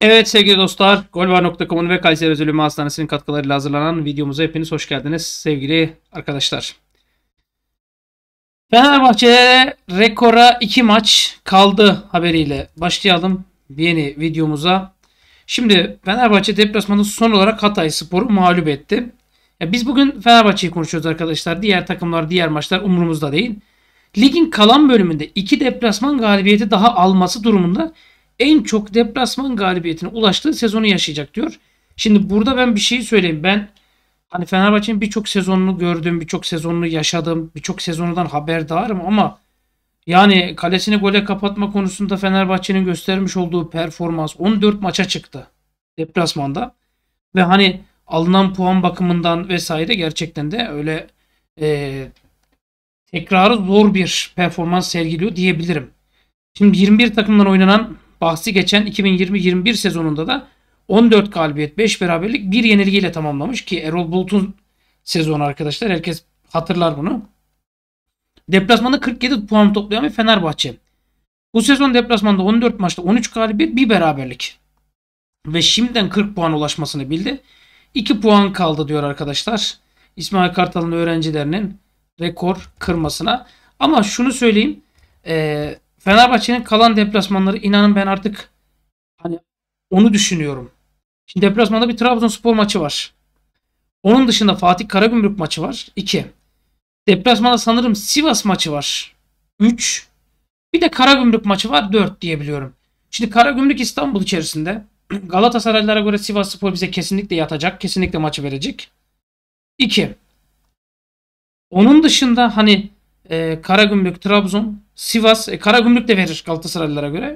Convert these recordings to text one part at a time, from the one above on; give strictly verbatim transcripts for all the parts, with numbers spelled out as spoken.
Evet sevgili dostlar, golvar nokta com'un ve Kayseri Özel Ünlü Hastanesi'nin katkılarıyla hazırlanan videomuza hepiniz hoş geldiniz sevgili arkadaşlar. Fenerbahçe rekora iki maç kaldı haberiyle başlayalım yeni videomuza. Şimdi Fenerbahçe deplasmanında son olarak Hatayspor'u mağlup etti. Ya biz bugün Fenerbahçe'yi konuşuyoruz arkadaşlar. Diğer takımlar, diğer maçlar umurumuzda değil. Ligin kalan bölümünde iki deplasman galibiyeti daha alması durumunda en çok deplasman galibiyetine ulaştığı sezonu yaşayacak diyor. Şimdi burada ben bir şey söyleyeyim. Ben hani Fenerbahçe'nin birçok sezonunu gördüm, birçok sezonunu yaşadım, birçok sezonundan haberdarım ama yani kalesini gole kapatma konusunda Fenerbahçe'nin göstermiş olduğu performans on dört maça çıktı deplasmanda ve hani alınan puan bakımından vesaire gerçekten de öyle e, tekrarı zor bir performans sergiliyor diyebilirim. Şimdi yirmi bir takımdan oynanan bahsi geçen iki bin yirmi yirmi bir sezonunda da on dört galibiyet, beş beraberlik, bir yenilgiyle tamamlamış ki Erol Bulut'un sezonu arkadaşlar. Herkes hatırlar bunu. Deplasmanda kırk yedi puan toplayan bir Fenerbahçe. Bu sezon deplasmanda on dört maçta on üç galibiyet, bir beraberlik. Ve şimdiden kırk puan ulaşmasını bildi. iki puan kaldı diyor arkadaşlar. İsmail Kartal'ın öğrencilerinin rekor kırmasına. Ama şunu söyleyeyim. Eee Fenerbahçe'nin kalan deplasmanları inanın ben artık hani onu düşünüyorum. Şimdi deplasmanda bir Trabzonspor maçı var. Onun dışında Fatih Karagümrük maçı var. iki. Deplasmanda sanırım Sivas maçı var. üç. Bir de Karagümrük maçı var. dört diyebiliyorum. Şimdi Karagümrük İstanbul içerisinde. Galatasaraylılara göre Sivasspor bize kesinlikle yatacak. Kesinlikle maçı verecek. iki. Onun dışında hani e, Karagümrük, Trabzon, Sivas, e, Karagümrük de verir Galatasaraylılara göre.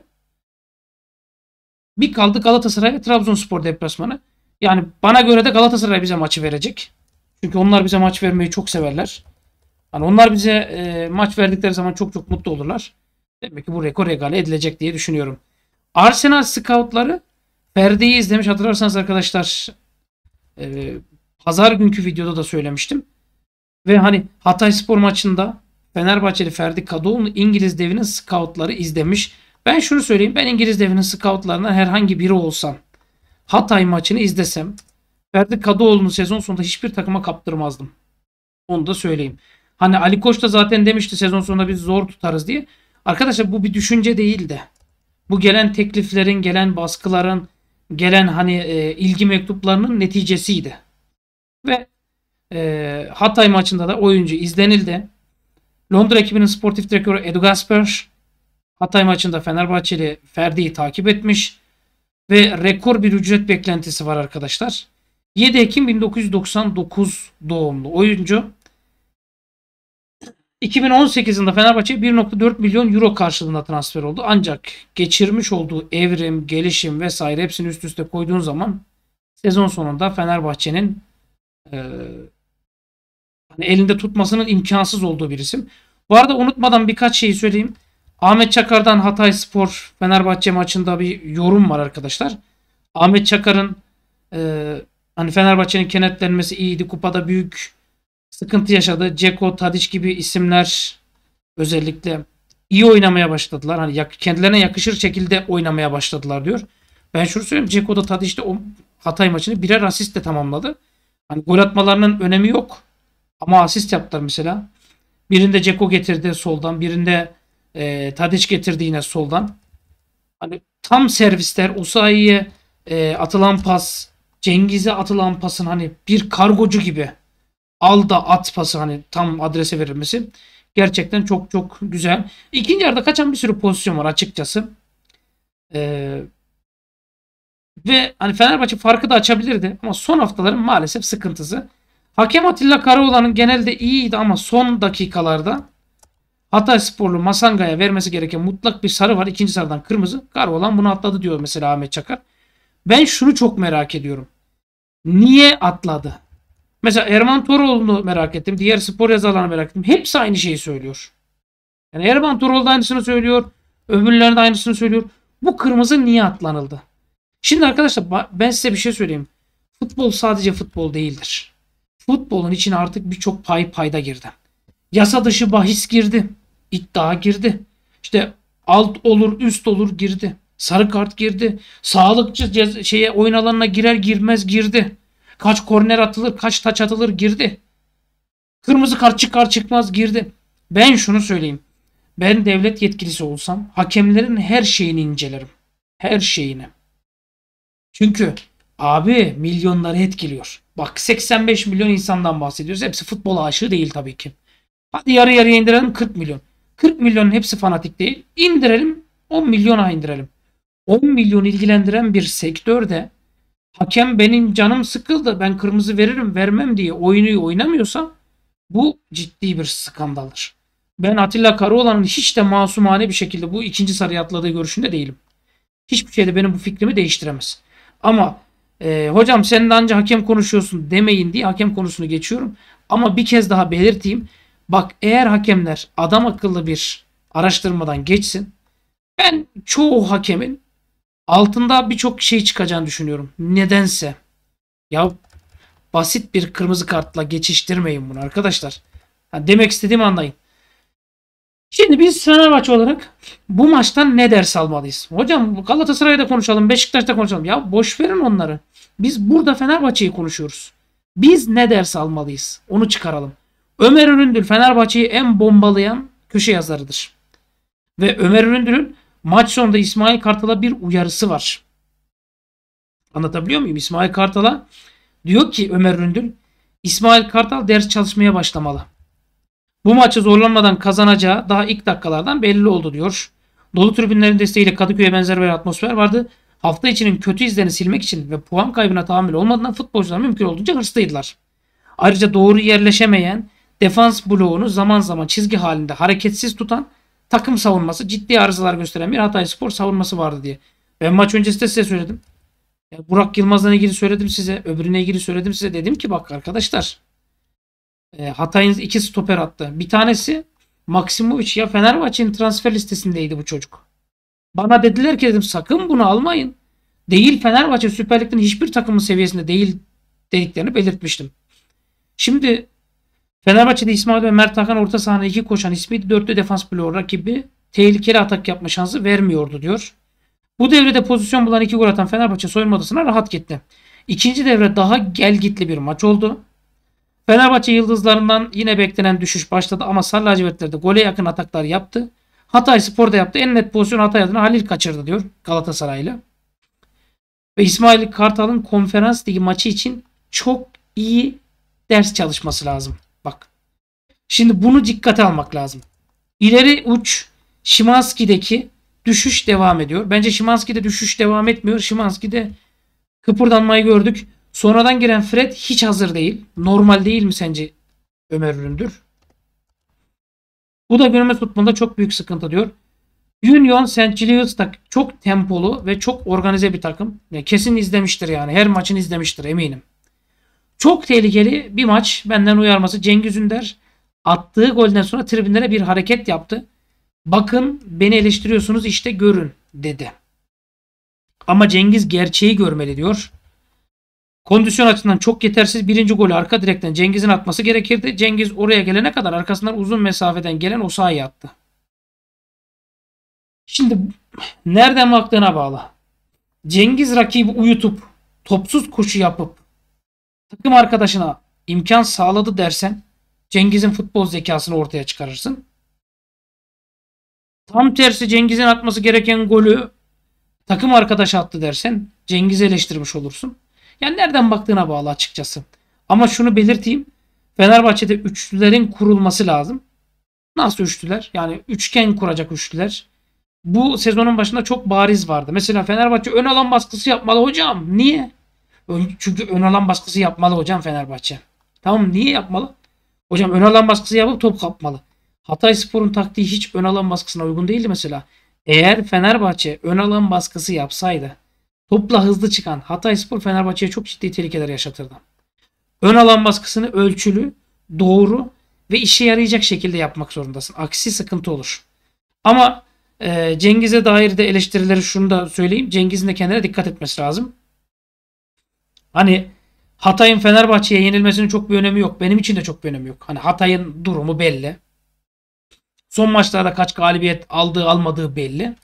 Bir kaldı Galatasaray ve Trabzonspor deplasmanı. Yani bana göre de Galatasaray bize maçı verecek. Çünkü onlar bize maç vermeyi çok severler. Hani onlar bize e, maç verdikleri zaman çok çok mutlu olurlar. Demek ki bu rekor egale edilecek diye düşünüyorum. Arsenal scoutları Ferdi'yi izlemiş. Hatırlarsanız arkadaşlar e, pazar günkü videoda da söylemiştim. Ve hani Hatayspor maçında Fenerbahçeli Ferdi Kadıoğlu İngiliz devinin scoutları izlemiş. Ben şunu söyleyeyim. Ben İngiliz devinin scoutlarından herhangi biri olsam Hatay maçını izlesem Ferdi Kadıoğlu'nu sezon sonunda hiçbir takıma kaptırmazdım. Onu da söyleyeyim. Hani Ali Koç da zaten demişti sezon sonunda biz zor tutarız diye. Arkadaşlar bu bir düşünce değil de bu gelen tekliflerin, gelen baskıların, gelen hani e, ilgi mektuplarının neticesiydi. Ve e, Hatay maçında da oyuncu izlenildi. Londra ekibinin sportif direktörü Edu Gasper Hatay maçında Fenerbahçeli Ferdi'yi takip etmiş ve rekor bir ücret beklentisi var arkadaşlar. yedi Ekim bin dokuz yüz doksan dokuz doğumlu oyuncu. iki bin on sekiz yılında Fenerbahçe bir nokta dört milyon euro karşılığında transfer oldu. Ancak geçirmiş olduğu evrim, gelişim vesaire hepsini üst üste koyduğun zaman sezon sonunda Fenerbahçe'nin e, hani elinde tutmasının imkansız olduğu bir isim. Bu arada unutmadan birkaç şeyi söyleyeyim. Ahmet Çakar'dan Hatayspor Fenerbahçe maçında bir yorum var arkadaşlar. Ahmet Çakar'ın e, hani Fenerbahçe'nin kenetlenmesi iyiydi. Kupada büyük sıkıntı yaşadı. Ceko, Tadiç gibi isimler özellikle iyi oynamaya başladılar. Hani yak, kendilerine yakışır şekilde oynamaya başladılar diyor. Ben şunu söyleyeyim. Ceko da Tadiç de o Hatay maçını birer asistle tamamladı. Hani gol atmalarının önemi yok. Ama asist yaptılar mesela. Birinde Ceko getirdi soldan. Birinde e, Tadiç getirdi yine soldan. Hani tam servisler. Osayi'ye e, atılan pas. Cengiz'e atılan pasın hani bir kargocu gibi. Al da at pası hani tam adrese verilmesi. Gerçekten çok çok güzel. İkinci yarıda kaçan bir sürü pozisyon var açıkçası. Ee, ve hani Fenerbahçe farkı da açabilirdi. Ama son haftaların maalesef sıkıntısı. Hakem Atilla Karaoğlan'ın genelde iyiydi ama son dakikalarda Hataysporlu Masanga'ya vermesi gereken mutlak bir sarı var. İkinci sarıdan kırmızı. Karaoğlan bunu atladı diyor mesela Ahmet Çakar. Ben şunu çok merak ediyorum. Niye atladı? Mesela Erman Toroğlu'nu merak ettim. Diğer spor yazarlarını merak ettim. Hepsi aynı şeyi söylüyor. Yani Erman Toroğlu da aynısını söylüyor. Öbürleri de aynısını söylüyor. Bu kırmızı niye atlanıldı? Şimdi arkadaşlar ben size bir şey söyleyeyim. Futbol sadece futbol değildir. Futbolun içine artık birçok pay payda girdi. Yasa dışı bahis girdi. İddia girdi. İşte alt olur üst olur girdi. Sarı kart girdi. Sağlıkçı cez- şeye oyun alanına girer girmez girdi. Kaç korner atılır, kaç taç atılır girdi. Kırmızı kart çıkar çıkmaz girdi. Ben şunu söyleyeyim. Ben devlet yetkilisi olsam hakemlerin her şeyini incelerim. Her şeyini. Çünkü abi milyonları etkiliyor. Bak seksen beş milyon insandan bahsediyoruz. Hepsi futbol aşığı değil tabii ki. Hadi yarı yarıya indirelim kırk milyon. kırk milyonun hepsi fanatik değil. İndirelim on milyona indirelim. on milyon ilgilendiren bir sektörde hakem benim canım sıkıldı ben kırmızı veririm vermem diye oyunu oynamıyorsa bu ciddi bir skandaldır. Ben Atilla Karaoğlan'ın hiç de masumane bir şekilde bu ikinci sarıya atladığı görüşünde değilim. Hiçbir şey de benim bu fikrimi değiştiremez. Ama e, hocam sen de anca hakem konuşuyorsun demeyin diye hakem konusunu geçiyorum. Ama bir kez daha belirteyim. Bak eğer hakemler adam akıllı bir araştırmadan geçsin. Ben çoğu hakemin altında birçok şey çıkacağını düşünüyorum. Nedense. Ya basit bir kırmızı kartla geçiştirmeyin bunu arkadaşlar. Ha, demek istediğimi anlayın. Şimdi biz Fenerbahçe olarak bu maçtan ne ders almalıyız? Hocam Galatasaray'da konuşalım, Beşiktaş'ta konuşalım. Ya boş verin onları. Biz burada Fenerbahçe'yi konuşuyoruz. Biz ne ders almalıyız? Onu çıkaralım. Ömer Üründül Fenerbahçe'yi en bombalayan köşe yazarıdır. Ve Ömer Üründül'ün maç sonunda İsmail Kartal'a bir uyarısı var. Anlatabiliyor muyum? İsmail Kartal'a diyor ki Ömer Üründül, İsmail Kartal ders çalışmaya başlamalı. Bu maçı zorlanmadan kazanacağı daha ilk dakikalardan belli oldu diyor. Dolu tribünlerin desteğiyle Kadıköy'e benzer bir atmosfer vardı. Hafta içinin kötü izlerini silmek için ve puan kaybına tahammül olmadan futbolcular mümkün olduğunca hırslıydılar. Ayrıca doğru yerleşemeyen defans bloğunu zaman zaman çizgi halinde hareketsiz tutan takım savunması ciddi arızalar gösteren bir Hatayspor savunması vardı diye. Ben maç öncesi de size söyledim. Ya Burak Yılmaz'la ilgili söyledim size. Öbürüne ilgili söyledim size. Dedim ki bak arkadaşlar e, Hatay'ın iki stoper attı. Bir tanesi Maksimovic ya Fenerbahçe'nin transfer listesindeydi bu çocuk. Bana dediler ki dedim sakın bunu almayın. Değil Fenerbahçe Süper Lig'den hiçbir takımın seviyesinde değil dediklerini belirtmiştim. Şimdi Fenerbahçe'de İsmail ve Mert Hakan orta sahada iki koşan ismi dörtlü defans bloğu rakibi tehlikeli atak yapma şansı vermiyordu diyor. Bu devrede pozisyon bulan iki gol atan Fenerbahçe soyunma odasına rahat gitti. İkinci devre daha gelgitli bir maç oldu. Fenerbahçe yıldızlarından yine beklenen düşüş başladı ama Sarı lacivertler de gole yakın ataklar yaptı. Hatayspor da yaptı. En net pozisyon Hatay adına Halil kaçırdı diyor Galatasaraylı. Ve İsmail Kartal'ın konferans ligi maçı için çok iyi ders çalışması lazım. Bak. Şimdi bunu dikkate almak lazım. İleri uç Şimanski'deki düşüş devam ediyor. Bence Şimanski'de düşüş devam etmiyor. Şimanski'de kıpırdanmayı gördük. Sonradan giren Fred hiç hazır değil. Normal değil mi sence Ömer Üründür? Bu da günümüz futbolunda çok büyük sıkıntı diyor. Union Saint Gilles da çok tempolu ve çok organize bir takım. Ya kesin izlemiştir yani. Her maçını izlemiştir eminim. Çok tehlikeli bir maç. Benden uyarması Cengiz Ünder attığı golden sonra tribünlere bir hareket yaptı. Bakın beni eleştiriyorsunuz işte görün dedi. Ama Cengiz gerçeği görmeli diyor. Kondisyon açısından çok yetersiz. Birinci golü arka direkten Cengiz'in atması gerekirdi. Cengiz oraya gelene kadar arkasından uzun mesafeden gelen o sahaya attı. Şimdi nereden baktığına bağlı. Cengiz rakibi uyutup topsuz koşu yapıp takım arkadaşına imkan sağladı dersen Cengiz'in futbol zekasını ortaya çıkarırsın. Tam tersi Cengiz'in atması gereken golü takım arkadaşı attı dersen Cengiz'i eleştirmiş olursun. Yani nereden baktığına bağlı açıkçası. Ama şunu belirteyim. Fenerbahçe'de üçlülerin kurulması lazım. Nasıl üçlüler? Yani üçgen kuracak üçlüler. Bu sezonun başında çok bariz vardı. Mesela Fenerbahçe ön alan baskısı yapmalı hocam. Niye? Çünkü ön alan baskısı yapmalı hocam Fenerbahçe. Tamam niye yapmalı? Hocam ön alan baskısı yapıp top kapmalı. Hatayspor'un taktiği hiç ön alan baskısına uygun değildi mesela. Eğer Fenerbahçe ön alan baskısı yapsaydı topla hızlı çıkan Hatayspor Fenerbahçe'ye çok ciddi tehlikeler yaşatırdı. Ön alan baskısını ölçülü, doğru ve işe yarayacak şekilde yapmak zorundasın. Aksi sıkıntı olur. Ama e, Cengiz'e dair de eleştirileri şunu da söyleyeyim. Cengiz'in de kendine dikkat etmesi lazım. Hani Hatay'ın Fenerbahçe'ye yenilmesinin çok bir önemi yok. Benim için de çok bir önemi yok. Hani Hatay'ın durumu belli. Son maçlarda kaç galibiyet aldığı almadığı belli.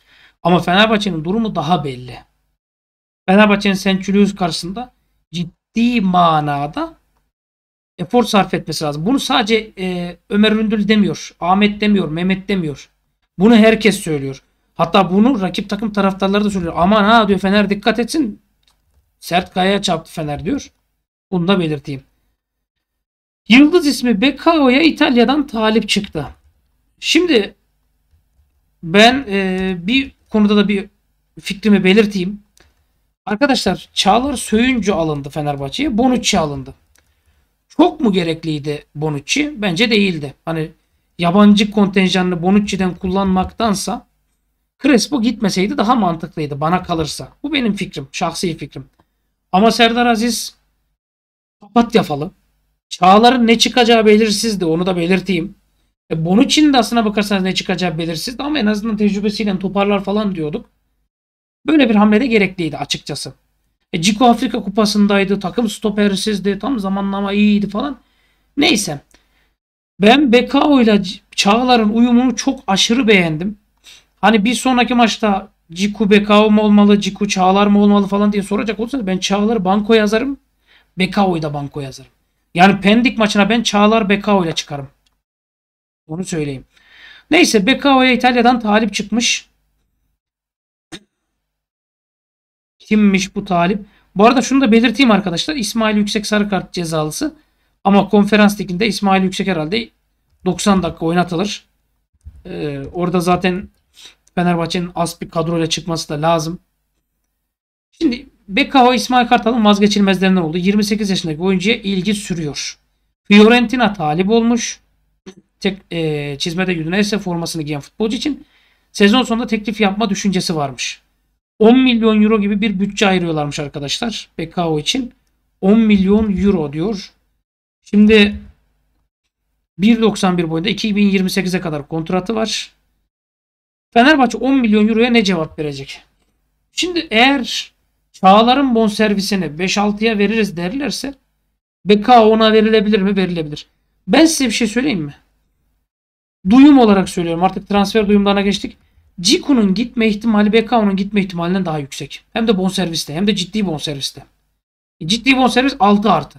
Ama Fenerbahçe'nin durumu daha belli. Fenerbahçe'nin Saint Julius karşısında ciddi manada efor sarf etmesi lazım. Bunu sadece e, Ömer Üründül demiyor. Ahmet demiyor. Mehmet demiyor. Bunu herkes söylüyor. Hatta bunu rakip takım taraftarları da söylüyor. Aman ha diyor, Fener dikkat etsin. Sert kayaya çarptı Fener diyor. Bunu da belirteyim. Yıldız ismi Bekao'ya İtalya'dan talip çıktı. Şimdi ben e, bir konuda da bir fikrimi belirteyim. Arkadaşlar, Çağlar Söyüncü alındı Fenerbahçe'ye. Bonucci alındı. Çok mu gerekliydi Bonucci? Bence değildi. Hani yabancı kontenjanını Bonucci'den kullanmaktansa Crespo gitmeseydi daha mantıklıydı bana kalırsa. Bu benim fikrim. Şahsi fikrim. Ama Serdar Aziz papatya falı. Çağlar'ın ne çıkacağı belirsizdi. Onu da belirteyim. E, Bonucci'nin de aslına bakarsanız ne çıkacağı belirsizdi ama en azından tecrübesiyle toparlar falan diyorduk. Böyle bir hamle de gerekliydi açıkçası. E, Ciku Afrika Kupası'ndaydı. Takım stopersizdi. Tam zamanlama iyiydi falan. Neyse. Ben Bekao ile Çağlar'ın uyumunu çok aşırı beğendim. Hani bir sonraki maçta Ciku Bekao mu olmalı, Ciku Çağlar mı olmalı falan diye soracak olursanız ben Çağlar'ı banko yazarım. Bekao'yu da banko yazarım. Yani Pendik maçına ben Çağlar Bekao ile çıkarım. Onu söyleyeyim. Neyse, Bekao'ya İtalya'dan talip çıkmış. Kimmiş bu talip? Bu arada şunu da belirteyim arkadaşlar. İsmail Yüksek sarı kart cezalısı. Ama konferans liginde İsmail Yüksek herhalde doksan dakika oynatılır. Ee, orada zaten Fenerbahçe'nin az bir kadroyla çıkması da lazım. Şimdi Bekao İsmail Kartal'ın vazgeçilmezlerinden oldu. yirmi sekiz yaşındaki oyuncuya ilgi sürüyor. Fiorentina talip olmuş. Tek, e, çizmede Udinese formasını giyen futbolcu için sezon sonunda teklif yapma düşüncesi varmış. on milyon euro gibi bir bütçe ayırıyorlarmış arkadaşlar Bekao için. on milyon euro diyor. Şimdi bir doksan bir boyunda iki bin yirmi sekize kadar kontratı var. Fenerbahçe on milyon euroya ne cevap verecek? Şimdi eğer Çağlar'ın bonservisini beş altıya veririz derlerse Bekao ona verilebilir mi? Verilebilir. Ben size bir şey söyleyeyim mi? Duyum olarak söylüyorum. Artık transfer duyumlarına geçtik. Ciku'nun gitme ihtimali Bekao'nun gitme ihtimalinden daha yüksek. Hem de bonserviste, hem de ciddi bonserviste. Ciddi bonservis altı artı.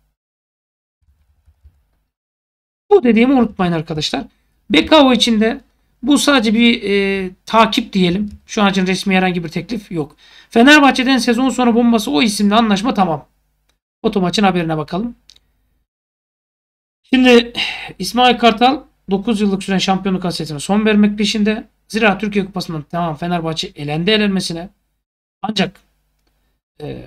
Bu dediğimi unutmayın arkadaşlar. Bekao için de bu sadece bir e, takip diyelim. Şu an için resmi herhangi bir teklif yok. Fenerbahçe'den sezon sonu bombası o isimle anlaşma tamam. Otomaç'ın haberine bakalım. Şimdi İsmail Kartal dokuz yıllık süren şampiyonluk hasretine son vermek peşinde. Zira Türkiye Kupası'ndan tamam Fenerbahçe elendi elenmesine. Ancak e,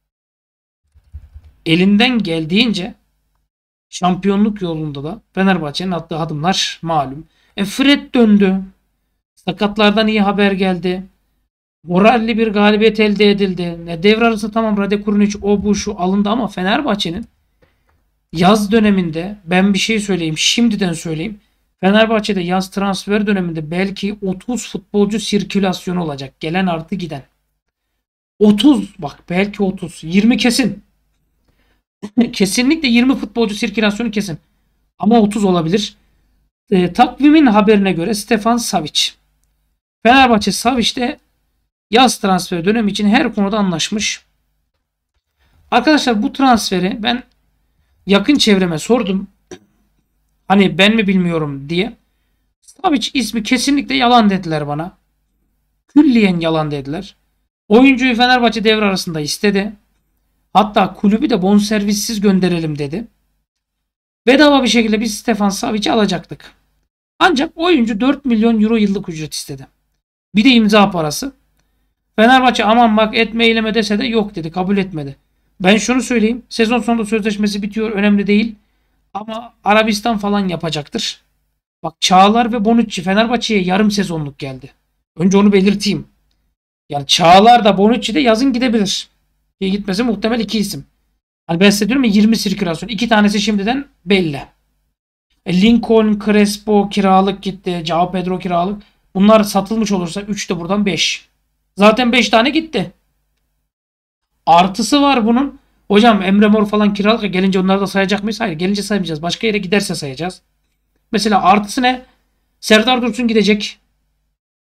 elinden geldiğince şampiyonluk yolunda da Fenerbahçe'nin attığı adımlar malum. E Fred döndü. Sakatlardan iyi haber geldi. Moralli bir galibiyet elde edildi. Ne devre arası tamam Rade Kurunic o bu şu alındı ama Fenerbahçe'nin yaz döneminde ben bir şey söyleyeyim. Şimdiden söyleyeyim. Fenerbahçe'de yaz transfer döneminde belki otuz futbolcu sirkülasyonu olacak. Gelen artı giden. otuz bak belki otuz. yirmi kesin. Kesinlikle yirmi futbolcu sirkülasyonu kesin. Ama otuz olabilir. E, takvimin haberine göre Stefan Savic. Fenerbahçe Savic'te yaz transfer dönemi için her konuda anlaşmış. Arkadaşlar bu transferi ben yakın çevreme sordum. Hani ben mi bilmiyorum diye. Savic ismi kesinlikle yalan dediler bana. Külliyen yalan dediler. Oyuncuyu Fenerbahçe devre arasında istedi. Hatta kulübü de bonservissiz gönderelim dedi. Bedava bir şekilde biz Stefan Savic'i alacaktık. Ancak oyuncu dört milyon euro yıllık ücret istedi. Bir de imza parası. Fenerbahçe aman bak etme eyleme dese de yok dedi. Kabul etmedi. Ben şunu söyleyeyim. Sezon sonunda sözleşmesi bitiyor. Önemli değil. Ama Arabistan falan yapacaktır. Bak Çağlar ve Bonucci Fenerbahçe'ye yarım sezonluk geldi. Önce onu belirteyim. Yani Çağlar da Bonucci de yazın gidebilir. İyi gitmesi muhtemel iki isim. Hani ben size diyorum ya yirmi sirkülasyon. İki tanesi şimdiden belli. E Lincoln, Crespo kiralık gitti. Joao Pedro kiralık. Bunlar satılmış olursa üç de buradan beş. Zaten beş tane gitti. Artısı var bunun. Hocam Emre Mor falan kiralık gelince onları da sayacak mıyız? Hayır, gelince saymayacağız. Başka yere giderse sayacağız. Mesela artısı ne? Serdar Dursun gidecek.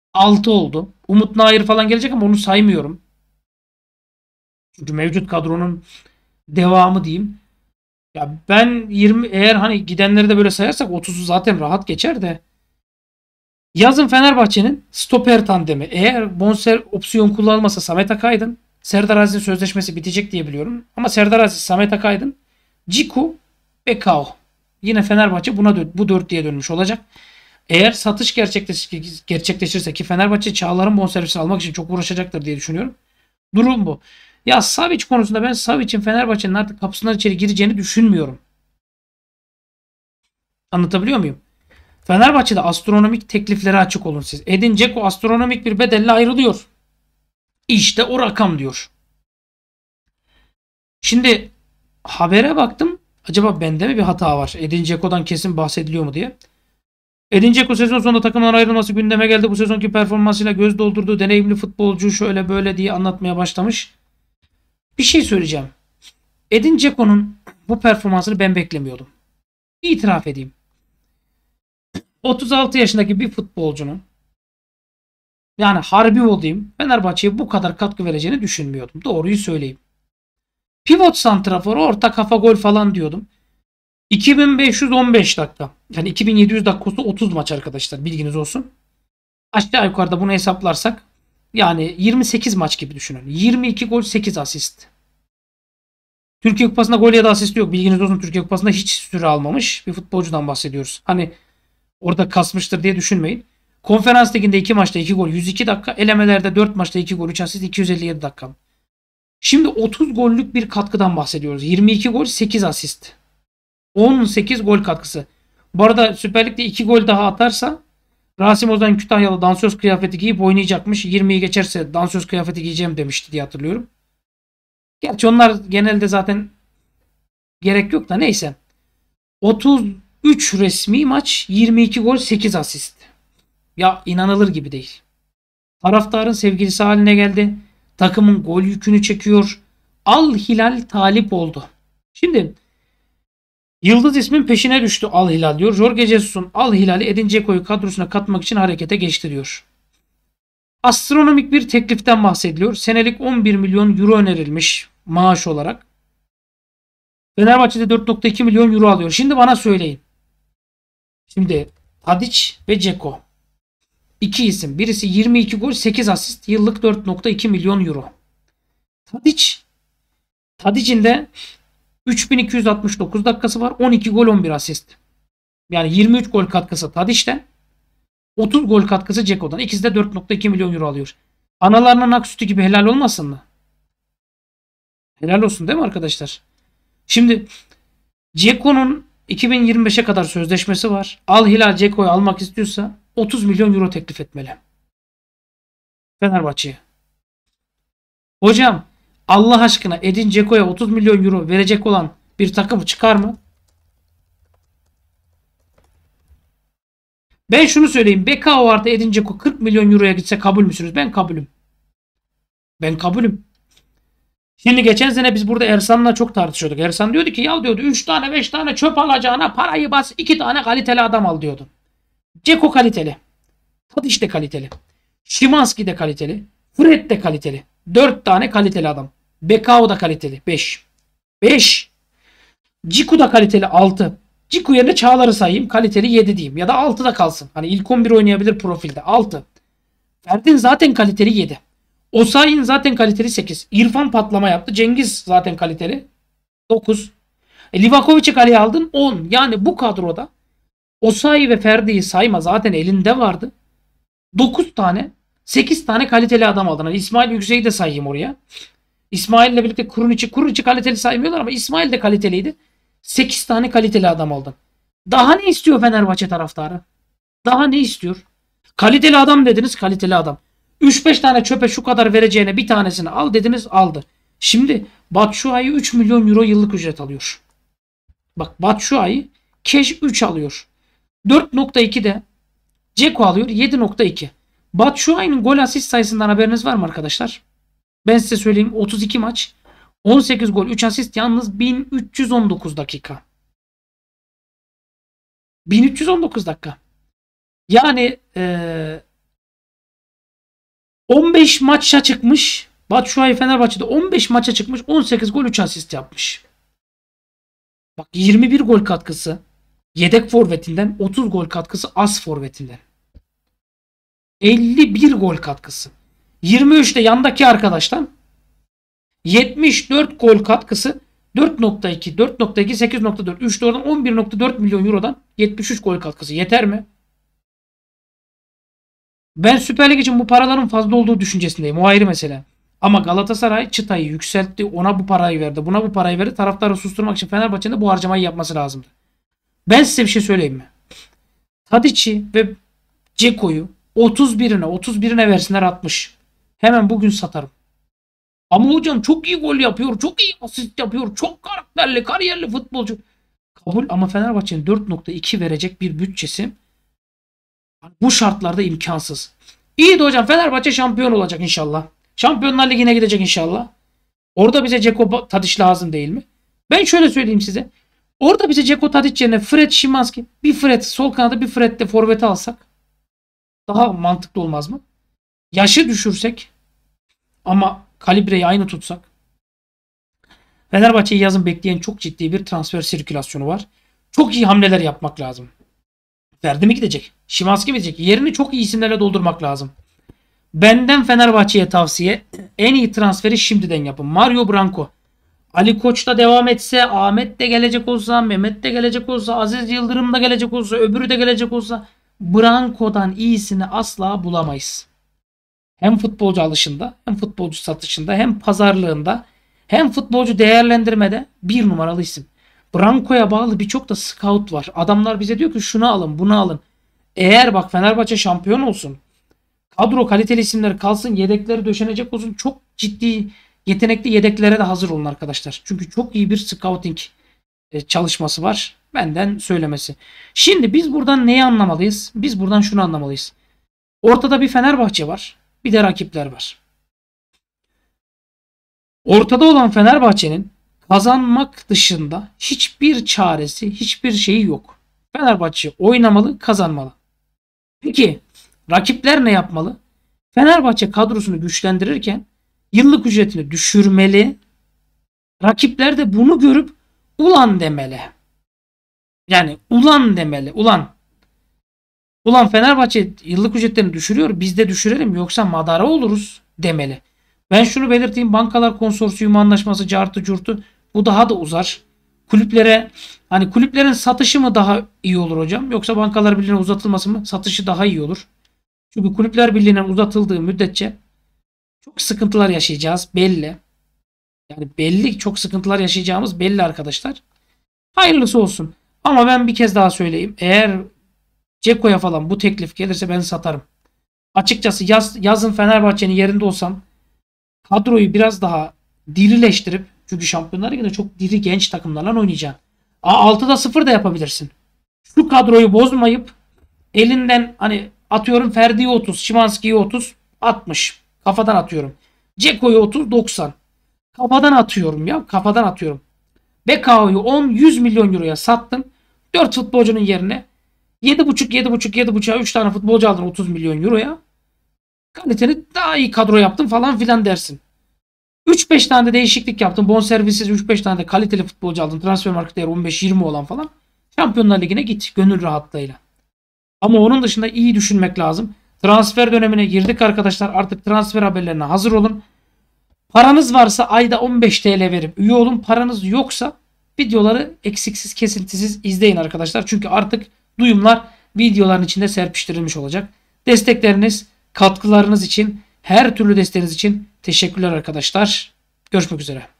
altı oldu. Umut Nayır falan gelecek ama onu saymıyorum. Çünkü mevcut kadronun devamı diyeyim. Ya ben yirmi, eğer hani gidenleri de böyle sayarsak otuzu zaten rahat geçer de. Yazın Fenerbahçe'nin stoper tandemi. Eğer bonser opsiyon kullanılmasa Samet Akaydın, Serdar Aziz'in sözleşmesi bitecek diye biliyorum. Ama Serdar Aziz, Samet Akaydın, Ciku, Bekao. Yine Fenerbahçe buna dö- bu dörtlüye dönmüş olacak. Eğer satış gerçekleş gerçekleşirse ki Fenerbahçe Çağlar'ın bonservisini almak için çok uğraşacaktır diye düşünüyorum. Durum bu. Ya Savic konusunda ben Savic'in Fenerbahçe'nin artık kapısından içeri gireceğini düşünmüyorum. Anlatabiliyor muyum? Fenerbahçe'de astronomik tekliflere açık olun siz. Edin Dzeko astronomik bir bedelle ayrılıyor. İşte o rakam diyor. Şimdi habere baktım. Acaba bende mi bir hata var? Edin Dzeko'dan kesin bahsediliyor mu diye. Edin Dzeko sezon sonunda takımdan ayrılması gündeme geldi. Bu sezonki performansıyla göz doldurduğu deneyimli futbolcu şöyle böyle diye anlatmaya başlamış. Bir şey söyleyeceğim. Edin Dzeko'nun bu performansını ben beklemiyordum. İtiraf edeyim. otuz altı yaşındaki bir futbolcunun yani harbi olayım Fenerbahçe'ye bu kadar katkı vereceğini düşünmüyordum. Doğruyu söyleyeyim. Pivot santrafor orta kafa gol falan diyordum. iki bin beş yüz on beş dakika. Yani iki bin yedi yüz dakikası otuz maç arkadaşlar bilginiz olsun. Aşağı yukarıda bunu hesaplarsak yani yirmi sekiz maç gibi düşünün. yirmi iki gol sekiz asist. Türkiye Kupası'nda gol ya da asist yok. Bilginiz olsun Türkiye Kupası'nda hiç süre almamış bir futbolcudan bahsediyoruz. Hani orada kasmıştır diye düşünmeyin. Konferans liginde iki maçta iki gol yüz iki dakika. Elemelerde dört maçta iki gol üç asist iki yüz elli yedi dakika. Şimdi otuz gollük bir katkıdan bahsediyoruz. yirmi iki gol sekiz asist. on sekiz gol katkısı. Bu arada Süper Lig'de iki gol daha atarsa Rasim Ozan Kütahyalı dansöz kıyafeti giyip oynayacakmış. yirmiyi geçerse dansöz kıyafeti giyeceğim demişti diye hatırlıyorum. Gerçi onlar genelde zaten gerek yok da neyse. otuz üç resmi maç yirmi iki gol sekiz asist. Ya inanılır gibi değil. Taraftarın sevgilisi haline geldi. Takımın gol yükünü çekiyor. Al Hilal talip oldu. Şimdi Yıldız ismin peşine düştü Al Hilal diyor. Jorge Jesus'un Al Hilal'i Edin Dzeko'yu kadrosuna katmak için harekete geçti diyor. Astronomik bir tekliften bahsediliyor. Senelik on bir milyon euro önerilmiş maaş olarak. Fenerbahçe'de dört nokta iki milyon euro alıyor. Şimdi bana söyleyin. Şimdi Tadic ve Dzeko. İki isim. Birisi yirmi iki gol sekiz asist. Yıllık dört nokta iki milyon euro. Tadic. Tadic'in de üç bin iki yüz altmış dokuz dakikası var. on iki gol on bir asist. Yani yirmi üç gol katkısı Tadic'ten. otuz gol katkısı Dzeko'dan. İkisi de dört nokta iki milyon euro alıyor. Analarının ak sütü gibi helal olmasın mı? Helal olsun değil mi arkadaşlar? Şimdi Dzeko'nun iki bin yirmi beşe kadar sözleşmesi var. Al Hilal Dzeko'yu almak istiyorsa otuz milyon euro teklif etmeli. Fenerbahçe'ye. Hocam Allah aşkına Edin Dzeko'ya otuz milyon euro verecek olan bir takım çıkar mı? Ben şunu söyleyeyim. Bekao artı Edin Dzeko kırk milyon euroya gitse kabul müsünüz? Ben kabulüm. Ben kabulüm. Şimdi geçen sene biz burada Ersan'la çok tartışıyorduk. Ersan diyordu ki ya diyordu üç tane beş tane çöp alacağına parayı bas iki tane kaliteli adam al diyordu. Dzeko kaliteli. Tadic de kaliteli. Szymański de kaliteli. Fred de kaliteli. dört tane kaliteli adam. Bekao da kaliteli. beş. beş. Ciku da kaliteli altı. Ciku yerine Çağlar'ı sayayım. Kaliteli yedi diyeyim. Ya da altı da kalsın. Hani ilk on bir oynayabilir profilde. altı. Ferdi'nin zaten kaliteli yedi. Osayi'nin zaten kaliteli sekiz. İrfan patlama yaptı. Cengiz zaten kaliteli dokuz. E, Livakovic'i kaleye aldın on. Yani bu kadroda Osayi ve Ferdi'yi sayma zaten elinde vardı. dokuz tane sekiz tane kaliteli adam aldın. Hani İsmail Yüksek'i de sayayım oraya. İsmail'le birlikte Kurunic'i Kurunic'i kaliteli saymıyorlar ama İsmail de kaliteliydi. sekiz tane kaliteli adam aldın. Daha ne istiyor Fenerbahçe taraftarı? Daha ne istiyor? Kaliteli adam dediniz, kaliteli adam. üç beş tane çöpe şu kadar vereceğine bir tanesini al dediniz, aldı. Şimdi Batshuayi üç milyon euro yıllık ücret alıyor. Bak Batshuayi cash üç alıyor. dört nokta iki de Dzeko alıyor yedi nokta iki. Batshuayi'nin gol asist sayısından haberiniz var mı arkadaşlar? Ben size söyleyeyim otuz iki maç on sekiz gol üç asist yalnız bin üç yüz on dokuz dakika. bin üç yüz on dokuz dakika. Yani ee, on beş maça çıkmış. Batshuayi Fenerbahçe'de on beş maça çıkmış. on sekiz gol üç asist yapmış. Bak yirmi bir gol katkısı yedek forvetinden, otuz gol katkısı as forvetinden. elli bir gol katkısı. yirmi üçte yandaki arkadaştan yetmiş dört gol katkısı dört nokta iki, dört nokta iki, sekiz nokta dört. üçte oradan on bir nokta dört milyon eurodan yetmiş üç gol katkısı. Yeter mi? Ben Süper Lig için bu paraların fazla olduğu düşüncesindeyim. O ayrı mesele. Ama Galatasaray çıtayı yükseltti. Ona bu parayı verdi. Buna bu parayı verdi. Taraftarı susturmak için Fenerbahçe'nin de bu harcamayı yapması lazımdı. Ben size bir şey söyleyeyim mi? Tadic'i ve Ceko'yu otuz birine otuz birine versinler altmış. Hemen bugün satarım. Ama hocam çok iyi gol yapıyor. Çok iyi asist yapıyor. Çok karakterli, kariyerli futbolcu. Kabul ama Fenerbahçe'nin dört nokta iki verecek bir bütçesi bu şartlarda imkansız. İyi de hocam Fenerbahçe şampiyon olacak inşallah. Şampiyonlar Ligi'ne gidecek inşallah. Orada bize Ceko Tadic lazım değil mi? Ben şöyle söyleyeyim size. Orada bize Ceko Tadic yerine Fred Szymański, bir Fred sol kanada bir Fred de forvete alsak daha mantıklı olmaz mı? Yaşı düşürsek ama kalibreyi aynı tutsak. Fenerbahçe'yi yazın bekleyen çok ciddi bir transfer sirkülasyonu var. Çok iyi hamleler yapmak lazım. Ferdi mi gidecek? Szymański mi gidecek? Yerini çok iyi isimlerle doldurmak lazım. Benden Fenerbahçe'ye tavsiye, en iyi transferi şimdiden yapın. Mario Branco. Ali Koç da devam etse, Ahmet de gelecek olsa, Mehmet de gelecek olsa, Aziz Yıldırım da gelecek olsa, öbürü de gelecek olsa Branco'dan iyisini asla bulamayız. Hem futbolcu alışında, hem futbolcu satışında, hem pazarlığında, hem futbolcu değerlendirmede bir numaralı isim. Branco'ya bağlı birçok da scout var. Adamlar bize diyor ki şunu alın, bunu alın. Eğer bak Fenerbahçe şampiyon olsun, kadro kaliteli isimler kalsın, yedekleri döşenecek olsun, çok ciddi yetenekli yedeklere de hazır olun arkadaşlar. Çünkü çok iyi bir scouting çalışması var. Benden söylemesi. Şimdi biz buradan neyi anlamalıyız? Biz buradan şunu anlamalıyız. Ortada bir Fenerbahçe var. Bir de rakipler var. Ortada olan Fenerbahçe'nin kazanmak dışında hiçbir çaresi, hiçbir şeyi yok. Fenerbahçe oynamalı, kazanmalı. Peki rakipler ne yapmalı? Fenerbahçe kadrosunu güçlendirirken yıllık ücretini düşürmeli. Rakipler de bunu görüp ulan demeli. Yani ulan demeli. Ulan. Ulan Fenerbahçe yıllık ücretlerini düşürüyor. Biz de düşürelim yoksa madara oluruz demeli. Ben şunu belirteyim. Bankalar konsorsiyumu anlaşması cartı curtu. Bu daha da uzar. Kulüplere hani kulüplerin satışı mı daha iyi olur hocam? Yoksa bankalar birliğine uzatılması mı? Satışı daha iyi olur. Çünkü kulüpler birliğine uzatıldığı müddetçe çok sıkıntılar yaşayacağız belli. Yani belli çok sıkıntılar yaşayacağımız belli arkadaşlar. Hayırlısı olsun. Ama ben bir kez daha söyleyeyim. Eğer Ceko'ya falan bu teklif gelirse ben satarım. Açıkçası yaz, yazın Fenerbahçe'nin yerinde olsam kadroyu biraz daha dirileştirip çünkü Şampiyonlar Ligi'nde çok diri genç takımlarla oynayacaksın. altıda sıfır da yapabilirsin. Şu kadroyu bozmayıp elinden hani atıyorum Ferdi'ye otuz, Szymański'ye otuz, altmış. Kafadan atıyorum. Ceko'yu otuz, doksan. Kafadan atıyorum ya. Kafadan atıyorum. B K O'yu on, yüz milyon euroya sattın. dört futbolcunun yerine yedi buçuk, yedi buçuk, yedi buçuk'a üç tane futbolcu aldın otuz milyon euroya. Kaliteni daha iyi kadro yaptın falan filan dersin. üç beş tane de değişiklik yaptın. Bonservisiz üç beş tane de kaliteli futbolcu aldın. Transfer market değeri on beş yirmi olan falan. Şampiyonlar Ligi'ne git gönül rahatlığıyla. Ama onun dışında iyi düşünmek lazım. Transfer dönemine girdik arkadaşlar. Artık transfer haberlerine hazır olun. Paranız varsa ayda on beş T L verip üye olun. Paranız yoksa videoları eksiksiz kesintisiz izleyin arkadaşlar. Çünkü artık duyumlar videoların içinde serpiştirilmiş olacak. Destekleriniz, katkılarınız için, her türlü desteğiniz için teşekkürler arkadaşlar. Görüşmek üzere.